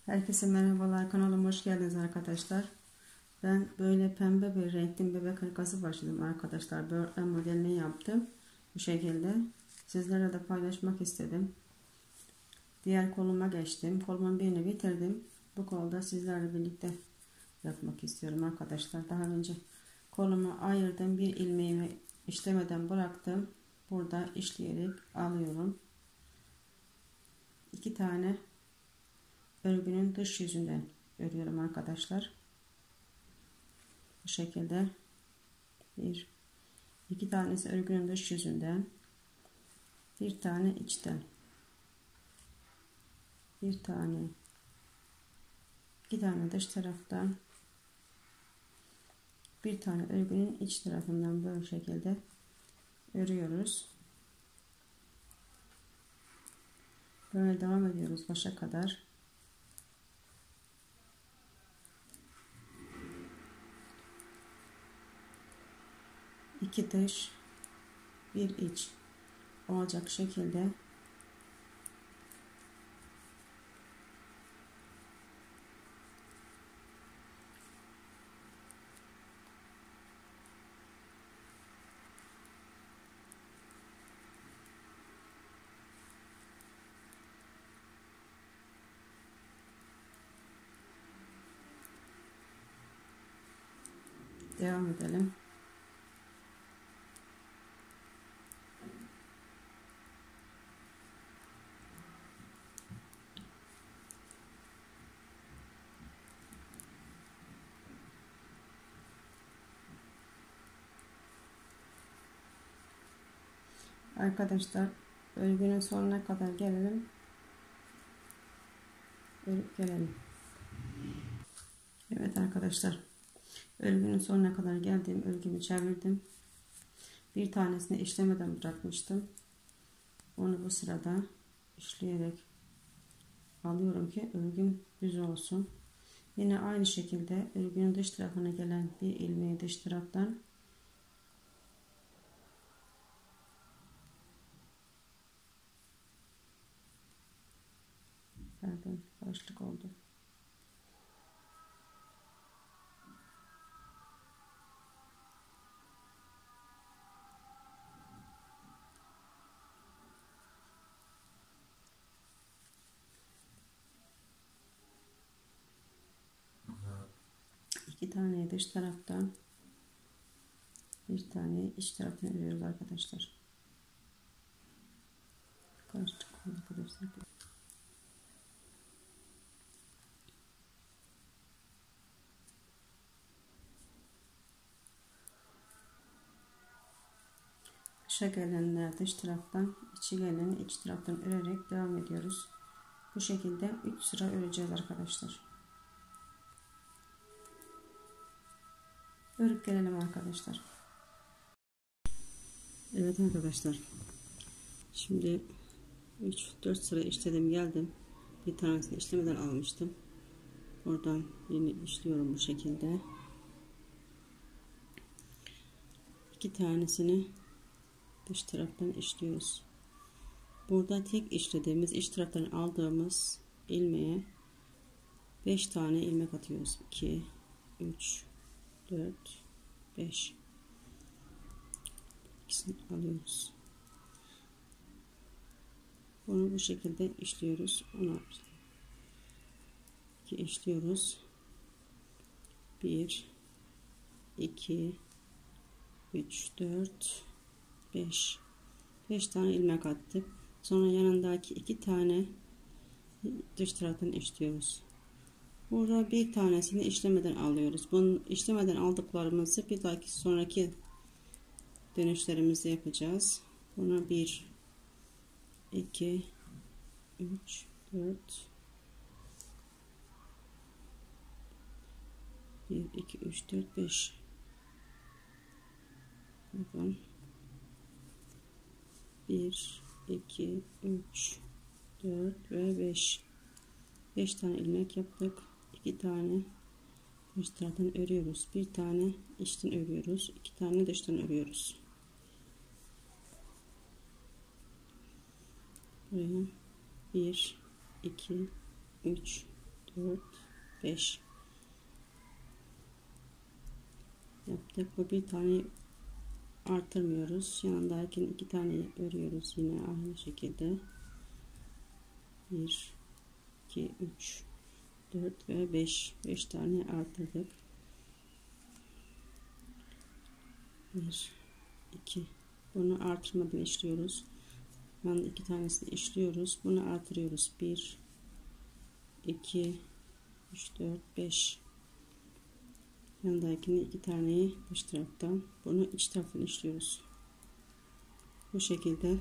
Herkese merhabalar, kanalıma hoş geldiniz arkadaşlar. Ben böyle pembe bir renkli bebek hırkası başladım arkadaşlar. Böğürtlen modelini yaptım. Bu şekilde sizlerle de paylaşmak istedim. Diğer koluma geçtim. Kolumun birini bitirdim. Bu kolda sizlerle birlikte yapmak istiyorum arkadaşlar. Daha önce kolumu ayırdım. Bir ilmeğimi işlemeden bıraktım. Burada işleyerek alıyorum. 2 tane örgünün dış yüzünden örüyorum arkadaşlar. Bu şekilde iki tanesi örgünün dış yüzünden, bir tane içten, bir tane, iki tane dış taraftan, bir tane örgünün iç tarafından böyle şekilde örüyoruz. Böyle devam ediyoruz başa kadar. İki dış, bir iç olacak şekilde devam edelim. Arkadaşlar örgünün sonuna kadar gelelim. Örüp gelelim. Evet arkadaşlar, örgünün sonuna kadar geldim. Örgümü çevirdim. Bir tanesini işlemeden bırakmıştım. Onu bu sırada işleyerek alıyorum ki örgüm düz olsun. Yine aynı şekilde örgünün dış tarafına gelen bir ilmeği dış taraftan karışıklık oldu. İki tane dış taraftan, bir tane iç taraftan örüyoruz arkadaşlar. Karışıklık oldu arkadaşlar. Dışa gelenler dış taraftan, içi geleni iç taraftan örerek devam ediyoruz. Bu şekilde 3 sıra öreceğiz arkadaşlar. Örüp gelelim arkadaşlar. Evet arkadaşlar. Şimdi 3-4 sıra işledim geldim. Bir tanesini işlemeden almıştım. Oradan yeni işliyorum bu şekilde. 2 tanesini dış taraftan işliyoruz. Burada tek işlediğimiz iç taraftan aldığımız ilmeğe 5 tane ilmek atıyoruz. 2, 3, 4, 5. İkisini alıyoruz. Bunu bu şekilde işliyoruz. 2 işliyoruz. 1, 2, 3, 4, 5. 5 tane ilmek attık. Sonra yanındaki 2 tane dış taraftan işliyoruz. Burada bir tanesini işlemeden alıyoruz. Bunu işlemeden aldıklarımızı bir dahaki sonraki dönüşlerimizde yapacağız. Buna 1, 2, 3, 4, 1, 2, 3, 4, 5. Bakın. 1, 2, 3, 4 ve 5. 5 tane ilmek yaptık. 2 tane dış taraftan örüyoruz. Bir tane içten örüyoruz. 2 tane dıştan örüyoruz. Buraya 1, 2, 3, 4, 5 yaptık. Bu bir tane artırmıyoruz. Yanındaki 2 tane örüyoruz yine aynı şekilde. 1, 2, 3, 4 ve 5 tane artırdık. 1, 2, bunu artırmadan işliyoruz. Yani 2 tanesini işliyoruz. Bunu artırıyoruz. 1, 2, 3, 4, 5. Yanındakini 2 taneyi dış taraftan, bunu iç taraftan işliyoruz. Bu şekilde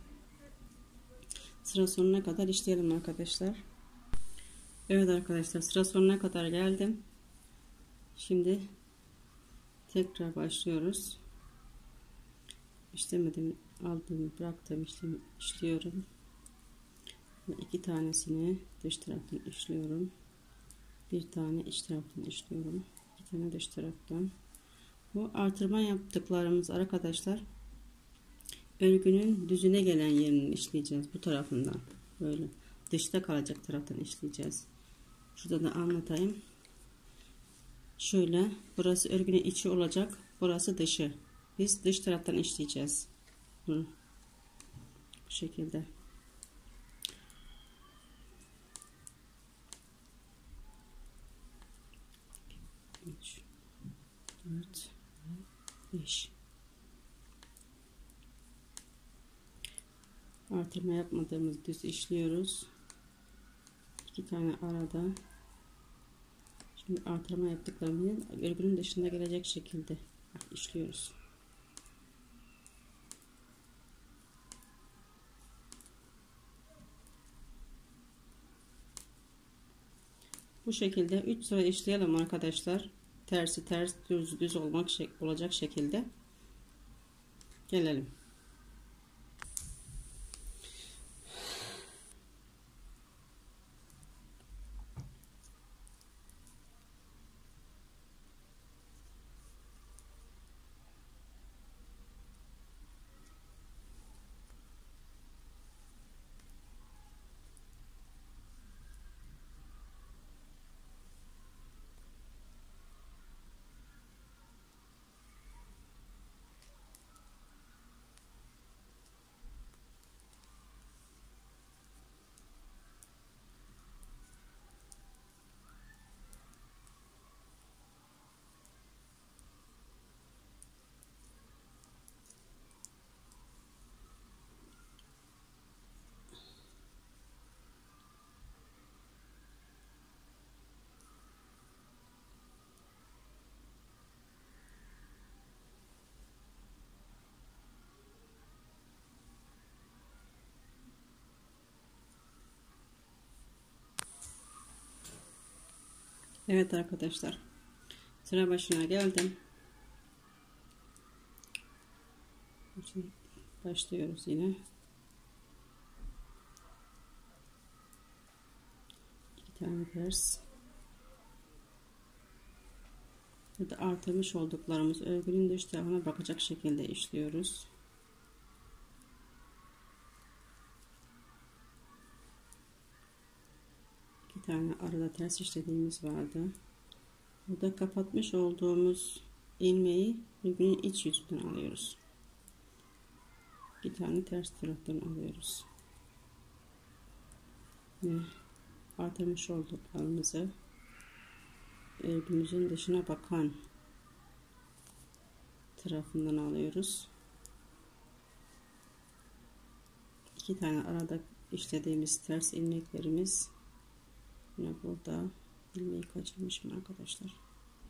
sıra sonuna kadar işleyelim arkadaşlar. Evet arkadaşlar, sıra sonuna kadar geldim. Şimdi tekrar başlıyoruz. İşlemedim, aldığım, bıraktığım işlemi işliyorum. 2 tanesini dış taraftan işliyorum. 1 tane iç taraftan işliyorum. 2 tane dış taraftan. Bu artırma yaptıklarımız arkadaşlar, örgünün düzüne gelen yerini işleyeceğiz. Bu tarafından böyle dışta kalacak taraftan işleyeceğiz. Şurada da anlatayım. Şöyle, burası örgünün içi olacak, burası dışı. Biz dış taraftan işleyeceğiz bunu. Bu şekilde. Üç, 4, 5. Artırma yapmadığımız düz işliyoruz. 2 tane arada. Şimdi artırma yaptıklarımızı örgünün dışında gelecek şekilde işliyoruz. Bu şekilde 3 sıra işleyelim arkadaşlar. Tersi ters, düz düz olacak şekilde gelelim. Evet arkadaşlar, sıra başına geldim. Şimdi başlıyoruz yine. 2 tane ters. Burada artırmış olduklarımız örgünün dış tarafına bakacak şekilde işliyoruz. Bir tane arada ters işlediğimiz vardı. Burada kapatmış olduğumuz ilmeği örgünün iç yüzünden alıyoruz. Bir tane ters taraftan alıyoruz. Ve artırmış olduklarımızı örgümüzün dışına bakan tarafından alıyoruz. 2 tane arada işlediğimiz ters ilmeklerimiz. Yine burada ilmeği kaçırmışım arkadaşlar.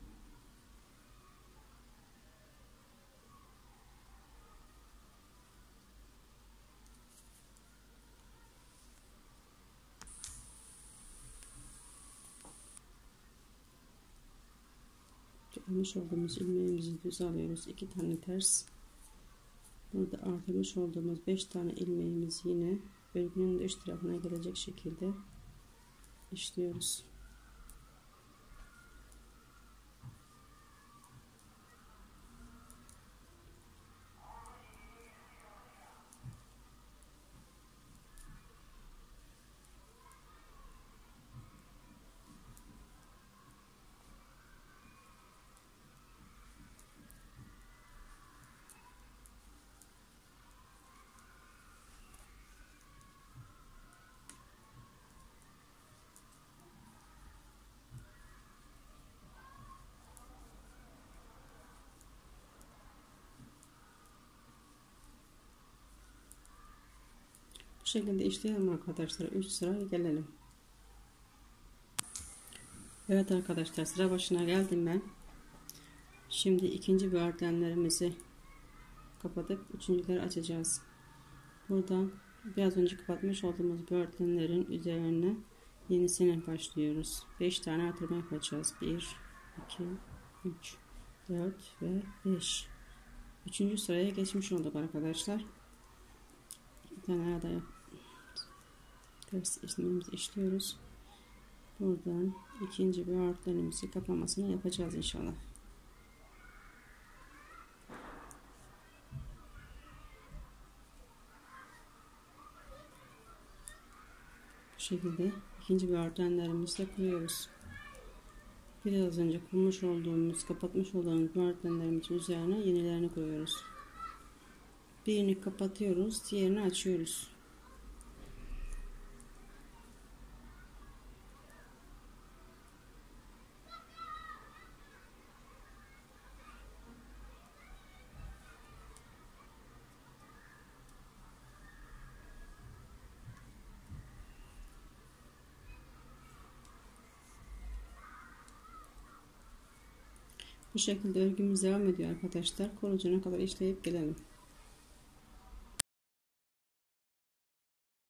Almış olduğumuz ilmeğimizi düz alıyoruz. 2 tane ters. Burada artırmış olduğumuz 5 tane ilmeğimiz yine örgünün dış tarafına gelecek şekilde işliyoruz. Bu şekilde işleyelim arkadaşlar. 3 sıra gelelim. Evet arkadaşlar, sıra başına geldim ben. Şimdi ikinci böğürtlenlerimizi kapatıp üçüncüleri açacağız. Buradan biraz önce kapatmış olduğumuz böğürtlenlerin üzerine yenisine başlıyoruz. 5 tane artırma yapacağız. 1, 2, 3, 4 ve 5. Üçüncü sıraya geçmiş olduk arkadaşlar. 2 tane arada ters işlemimizi işliyoruz. Buradan ikinci böğürtlenimizi kapamasını yapacağız inşallah. Bu şekilde ikinci böğürtlenlerimizi de kuruyoruz. Biraz önce kurmuş olduğumuz, kapatmış olduğumuz böğürtlenlerimizin üzerine yenilerini koyuyoruz. Birini kapatıyoruz, diğerini açıyoruz. Bu şekilde örgümüz devam ediyor arkadaşlar. Korucuna kadar işleyip gelelim.